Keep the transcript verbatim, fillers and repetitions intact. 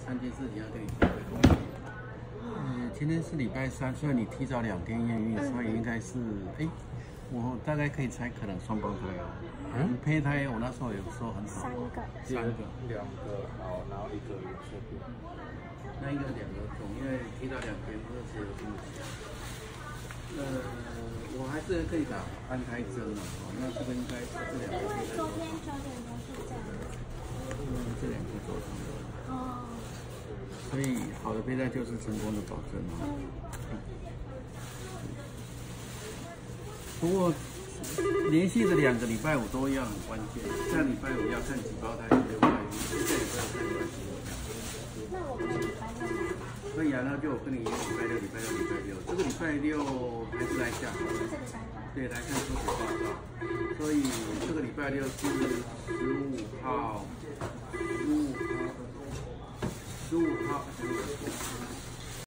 三件事情要跟你讲的东西。嗯，今天是礼拜三，所以你提早两天验孕，所以应该是哎。我大概可以猜，可能双胞胎哦。嗯，胚胎我那时候有说很少。 三个。 三个， 两个，好，然后一个有错别。 那应该两个种，因为提到两边或者是有对不起。呃，我还是可以打安胎针的哦。那这个应该是这两个。 因为昨天九点多是这样。 嗯，这两个做成的。 哦。 所以好的胚胎就是成功的保证哦。嗯。不过连续的两个礼拜五都要很关键，下礼拜五要看几胞胎有没有怀孕，这个礼拜要看几胞胎。 那我可以礼拜六吗？ 可以啊，那就我跟你约礼拜六、礼拜六、礼拜六。这个礼拜六还是来下好了。对，来看抽血报告。所以这个礼拜六是十五号，十五号，十五号，